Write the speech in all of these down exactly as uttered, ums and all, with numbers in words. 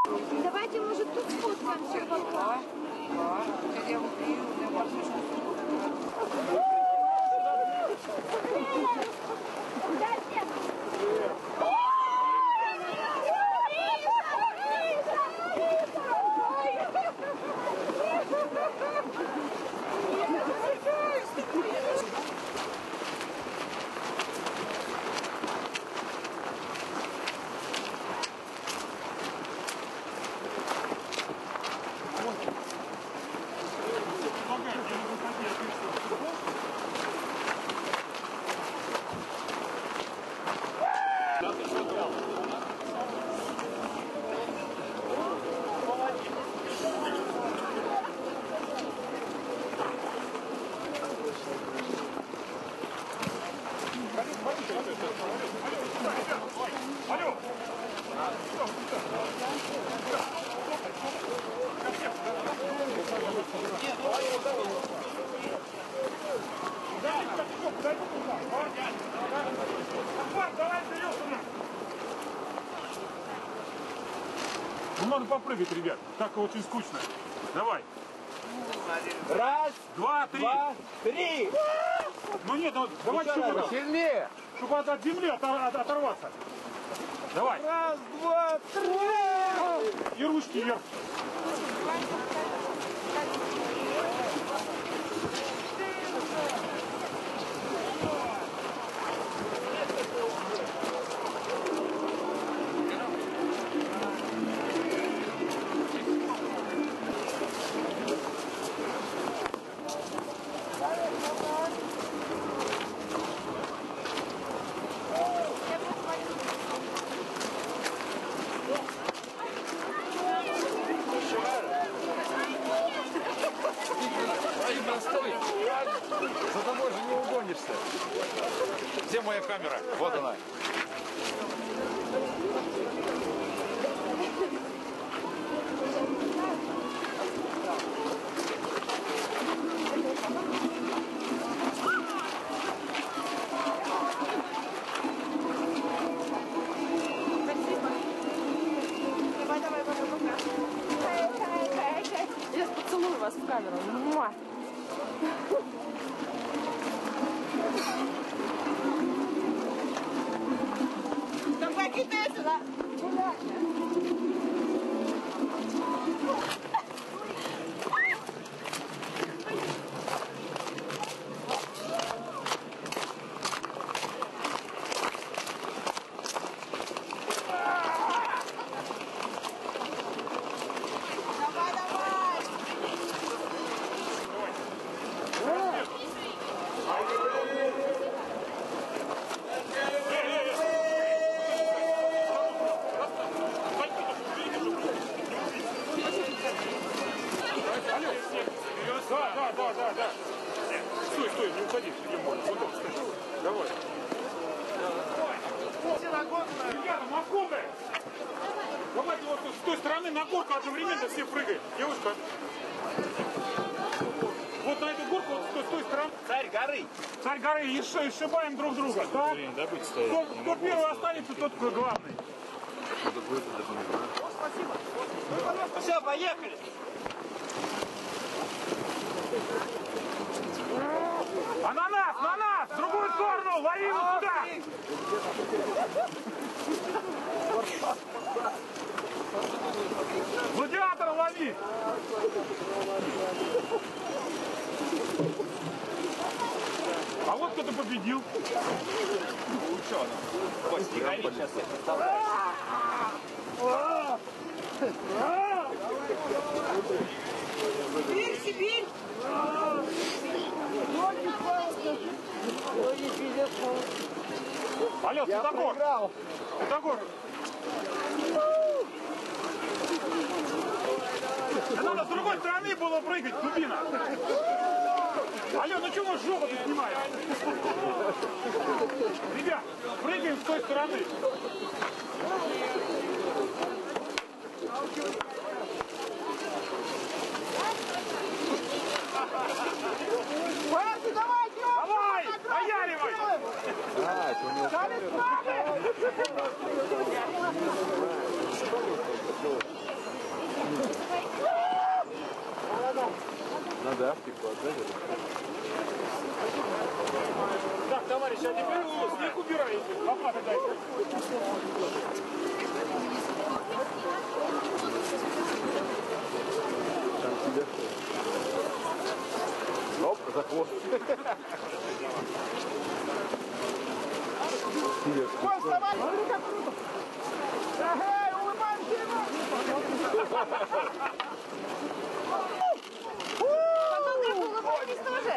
Давайте, может, тут сфоткаемся пока. Я убью, Алло! Ну надо попрыгать, ребят. Так очень скучно. Давай. Раз, два, три. Два, три. Ну нет, ну, давай чтобы, сильнее. чтобы от, от земли от, от, оторваться. Давай. Раз, два, три. И ручки вверх. За тобой же не угонишься. Где моя камера? Вот она. Давай, давай, пока, пока. Я поцелую вас в камеру. Муа. Давай, кидай сюда. Да, да, да, да, да. Стой, стой, не уходи. Вот так, стой. Давай. Ребята, на горку. Давайте вот с той стороны на горку одновременно все прыгаем. Девушка. Вот на эту горку вот с той, с той стороны. Царь горы. Царь горы и сшибаем друг друга. Так? Кто, кто первый останется, тот главный. Все, поехали. А на нас, на нас! В другую сторону! Лови его туда! Гладиатора лови! А вот кто-то победил. Кость, не гори, сейчас я представляю. Сибирь, Сибирь! Алло, Светогор! Светогор! Да надо с другой стороны было прыгать, дубина! Алло, ну чего жопу ты снимаешь? Ребят, прыгаем с той стороны! Пойди, давай, Давай, наяривай! А, это у него Дали с нами! Надо Африку отдать. Так, товарищи, а теперь снег убираете. Лопаты дайте. Там тебе. Оп, за хвост. Фотограф, улыбайтесь тоже.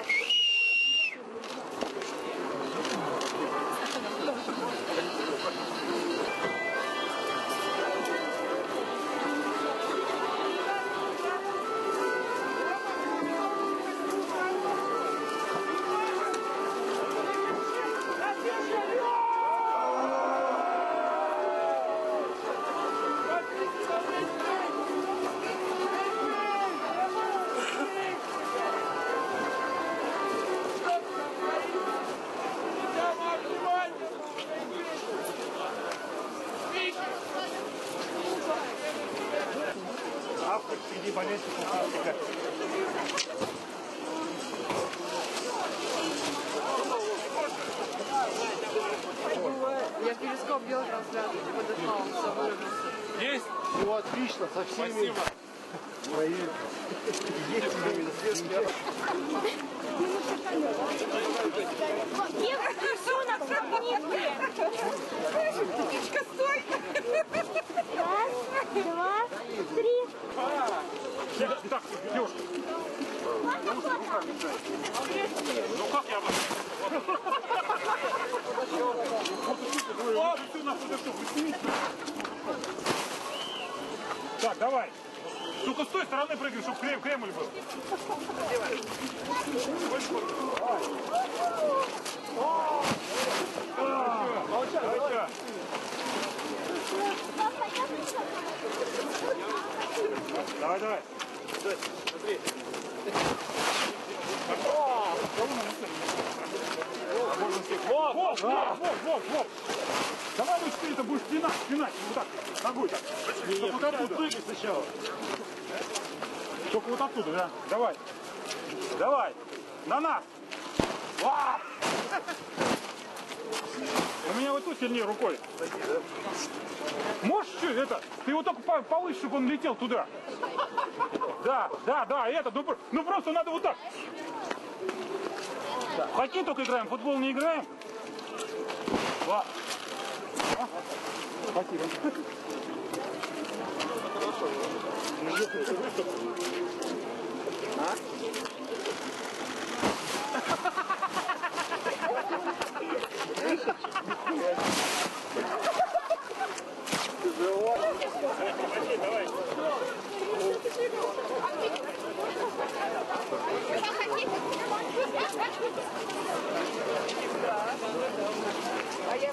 Автор среди болельщиков Африка. Я в перископ делал трансляцию, подошла, он все вырвался. Есть? Ну, отлично, со всеми. Спасибо. Мои есть тебе Нет, ты все на фотографии. Птичка, стой. Раз, два, три. Итак, девушка. Ну как я вас? Так, давай. Только с той стороны прыгай, чтобы крем, Кремль был. Давай, давай. Смотри. Вот, вот, вот, вот, вот. Давай быстрее, это будешь спинать, спинать. Вот так, ногой так. Только вот оттуда. Прыгай сначала. Только вот оттуда, да. Давай. Давай. На нас. Ва! У меня вот тут сильнее рукой. Можешь что это? Ты его только повыше, чтобы он летел туда. Да, да, да, это. Ну, ну просто надо вот так. В хоккей только играем, в футбол не играем. Ва. А? Спасибо. А? Давай. А я...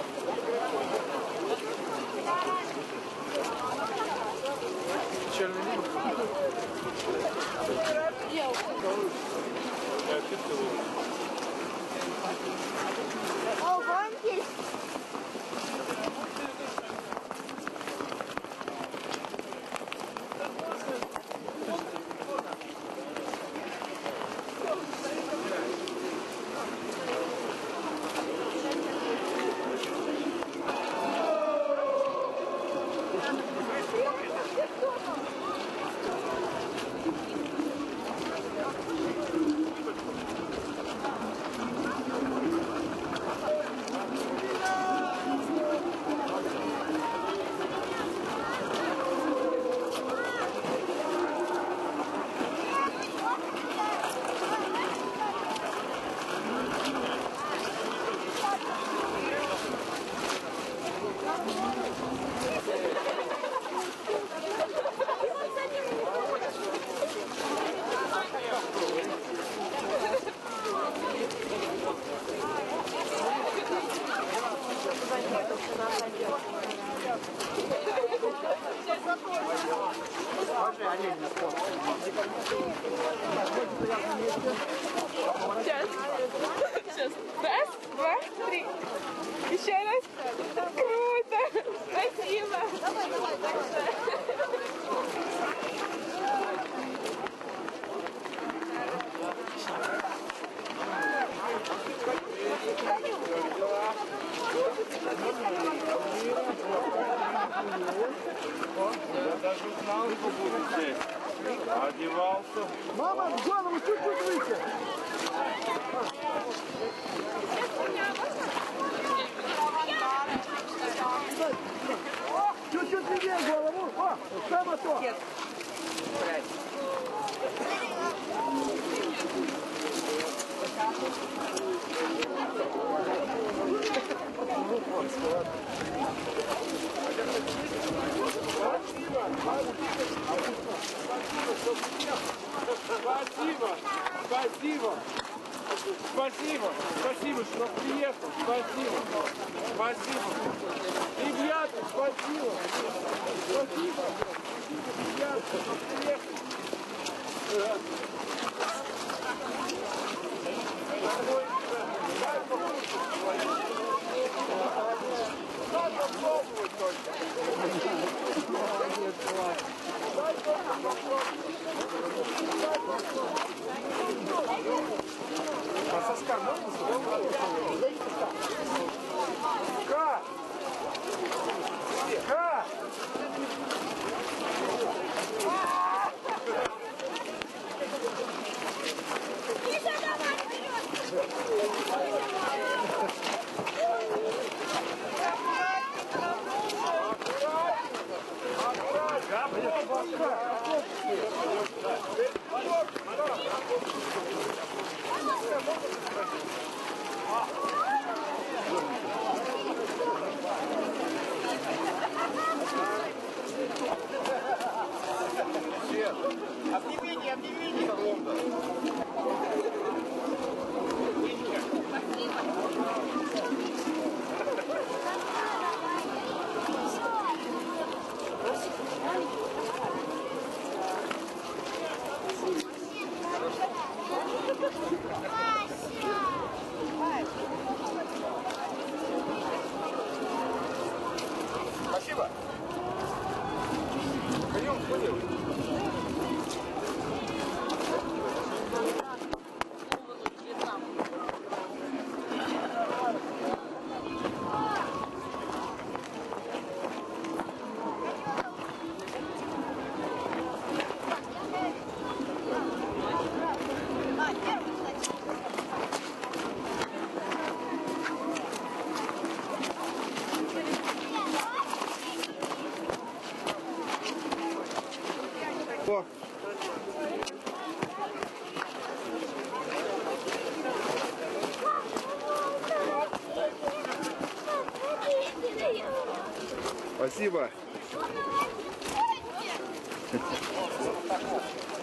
Черный лист. О, вон есть. Сейчас. Сейчас. Раз, два, три. Еще раз. Круто. Спасибо. свадьбу будет здесь. Одевался. Мама, голову чуть-чуть выше. Чуть-чуть левее голову. О, само то. Спасибо, спасибо, спасибо, спасибо, что приехал, спасибо, спасибо. Ребята, спасибо, спасибо, ребята, что приехали. Дай попробовать только. Дай попробовать. А соска можно? Ка! Ка! Обнимите, обнимите. Спасибо. Пойдем, пойдем. О. Спасибо.